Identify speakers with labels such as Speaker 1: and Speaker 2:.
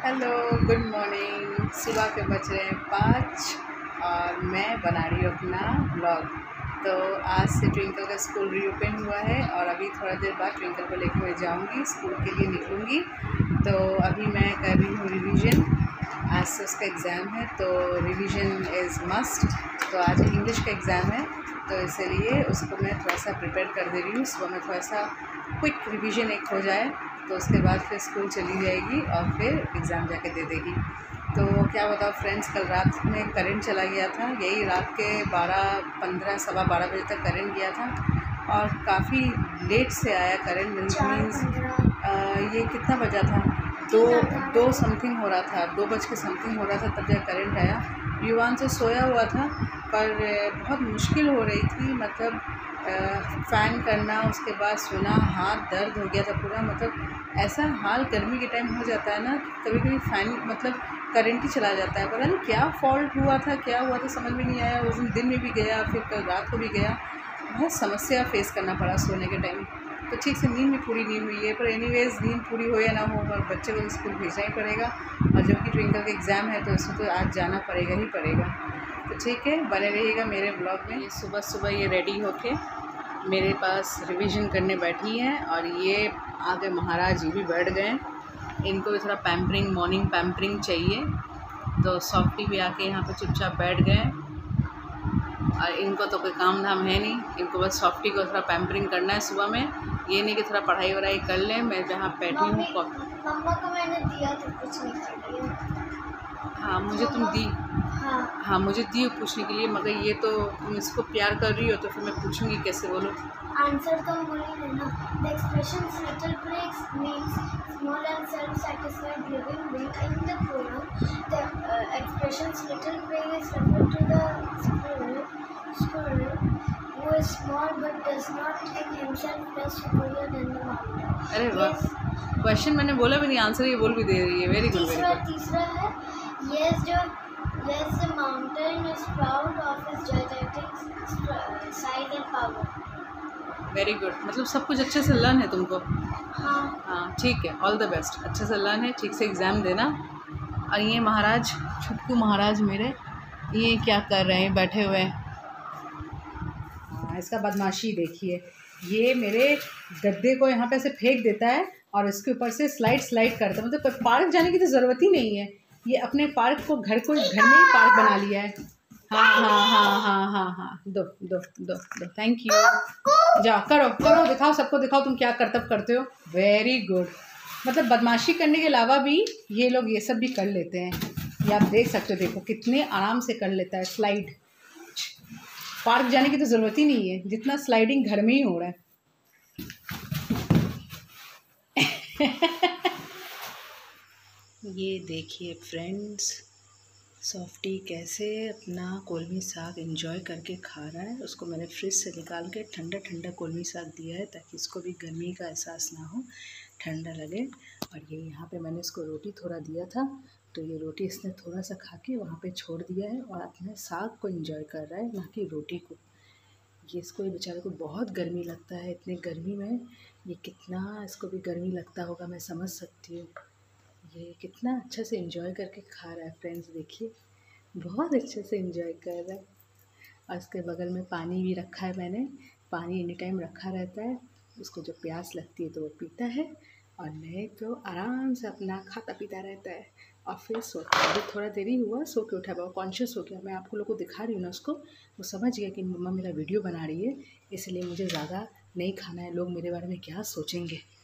Speaker 1: Hello, good morning. सुबह के बज रहे हैं 5 और मैं बना रही हूँ अपना ब्लॉग। तो आज से ट्विंकल का स्कूल रीओपन हुआ है और अभी थोड़ा देर बाद ट्विंकल को लेकर मैं जाऊँगी, स्कूल के लिए निकलूँगी। तो अभी मैं कर रही हूँ रिवीजन। आज से उसका एग्ज़ाम है तो रिवीजन इज़ मस्ट। तो आज इंग्लिश का एग्ज़ाम है तो इसीलिए उसको मैं थोड़ा सा प्रिपेयर कर दे रही हूँ। सुबह में थोड़ा सा क्विक रिवीजन एक हो जाए तो उसके बाद फिर स्कूल चली जाएगी और फिर एग्ज़ाम जाके दे देगी। तो क्या बताओ फ्रेंड्स, कल रात में करंट चला गया था। यही रात के 12:15 सवा 12 बजे तक करंट गया था और काफ़ी लेट से आया करंट। मीन्स ये कितना बजा था, दो समथिंग हो रहा था, 2 बज के समथिंग हो रहा था तब जब करंट आया। युवान से सोया हुआ था पर बहुत मुश्किल हो रही थी, मतलब फ़ैन करना, उसके बाद सोना, हाथ दर्द हो गया था पूरा। मतलब ऐसा हाल गर्मी के टाइम हो जाता है ना, कभी कभी फ़ैन मतलब करंट ही चला जाता है। पता नहीं क्या फ़ॉल्ट हुआ था, क्या हुआ था समझ में नहीं आया। उस दिन में भी गया, फिर कल रात को भी गया। बहुत समस्या फ़ेस करना पड़ा सोने के टाइम। तो ठीक से नींद भी पूरी नहीं हुई है, पर एनीवेज़ नींद पूरी हो या ना हो और बच्चे को स्कूल भेजना ही पड़ेगा। और जबकि ट्विंकल का एग्ज़ाम है तो उसको तो आज जाना पड़ेगा ही पड़ेगा। तो ठीक है, बने रहिएगा मेरे ब्लॉग में। सुबह सुबह ये रेडी होके मेरे पास रिवीजन करने बैठी हैं और ये आगे महाराज जी भी बैठ गए। इनको भी थोड़ा पैम्परिंग, मॉर्निंग पैम्परिंग चाहिए। तो सॉफ्टी भी आके यहाँ पे चुपचाप बैठ गए और इनको तो कोई काम धाम है नहीं, इनको बस सॉफ्टी को थोड़ा पैम्परिंग करना है सुबह में। ये नहीं कि थोड़ा पढ़ाई वढ़ाई कर लें। मैं जहाँ बैठी हूँ
Speaker 2: मम्मा को मैंने दिया तो कुछ नहीं कर लिया।
Speaker 1: हाँ, मुझे तुम दी। हाँ, मुझे दी पूछने के लिए, मगर ये तो तुम इसको प्यार कर रही हो तो फिर मैं पूछूंगी कैसे, बोलो।
Speaker 2: आंसर तो वही है ना। The expressions little breaks means small and self-satisfied living being. In the poem, the expressions little break is referred to the squirrel who is small but does not think himself less superior than the mountain.
Speaker 1: अरे वाह, question मैंने बोला भी नहीं, answer ये बोल भी दे रही है। Very good, very good.
Speaker 2: तीसरा है yes the mountain is proud of its gigantic size and power.
Speaker 1: Very good, मतलब सब कुछ अच्छे से लर्न है तुमको।
Speaker 2: हाँ,
Speaker 1: ठीक है, ऑल द बेस्ट। अच्छे से लर्न है, ठीक से एग्ज़ाम देना। और ये महाराज, छुटकू महाराज मेरे, ये क्या कर रहे हैं, बैठे हुए हैं। हाँ, इसका बदमाशी देखिए। ये मेरे गद्दे को यहाँ पे ऐसे फेंक देता है और इसके ऊपर से स्लाइड करता है। मतलब पार्क जाने की तो ज़रूरत ही नहीं है। ये अपने पार्क को घर में ही पार्क बना लिया है। हाँ, दो, थैंक यू। जाओ, करो, दिखाओ, सबको दिखाओ तुम क्या करतब करते हो। Very good. मतलब बदमाशी करने के अलावा भी ये लोग ये सब भी कर लेते हैं। ये आप देख सकते हो, देखो कितने आराम से कर लेता है स्लाइड। पार्क जाने की तो ज़रूरत ही नहीं है, जितना स्लाइडिंग घर में ही हो रहा है। ये देखिए फ्रेंड्स, सॉफ्टी कैसे अपना कौलमी साग एंजॉय करके खा रहा है। उसको मैंने फ्रिज से निकाल के ठंडा ठंडा कौलमी साग दिया है ताकि इसको भी गर्मी का एहसास ना हो, ठंडा लगे। और ये यहाँ पे मैंने इसको रोटी थोड़ा दिया था तो ये रोटी इसने थोड़ा सा खा के वहाँ पे छोड़ दिया है और अपने साग को एंजॉय कर रहा है, ना कि रोटी को। ये इसको, ये बेचारे को बहुत गर्मी लगता है। इतने गर्मी में ये कितना इसको भी गर्मी लगता होगा, मैं समझ सकती हूँ। ये कितना अच्छा से एंजॉय करके खा रहा है फ्रेंड्स, देखिए बहुत अच्छे से एंजॉय कर रहा है। और इसके बगल में पानी भी रखा है मैंने, पानी एनी टाइम रखा रहता है। उसको जब प्यास लगती है तो वो पीता है और नहीं तो आराम से अपना खाता पीता रहता है और फिर सोता है। अभी थोड़ा देरी हुआ, सो के उठा, बहुत कॉन्शियस हो गया। मैं आपको लोगों को दिखा रही हूँ ना उसको, वो समझ गया कि मम्मा मेरा वीडियो बना रही है, इसलिए मुझे ज़्यादा नहीं खाना है, लोग मेरे बारे में क्या सोचेंगे।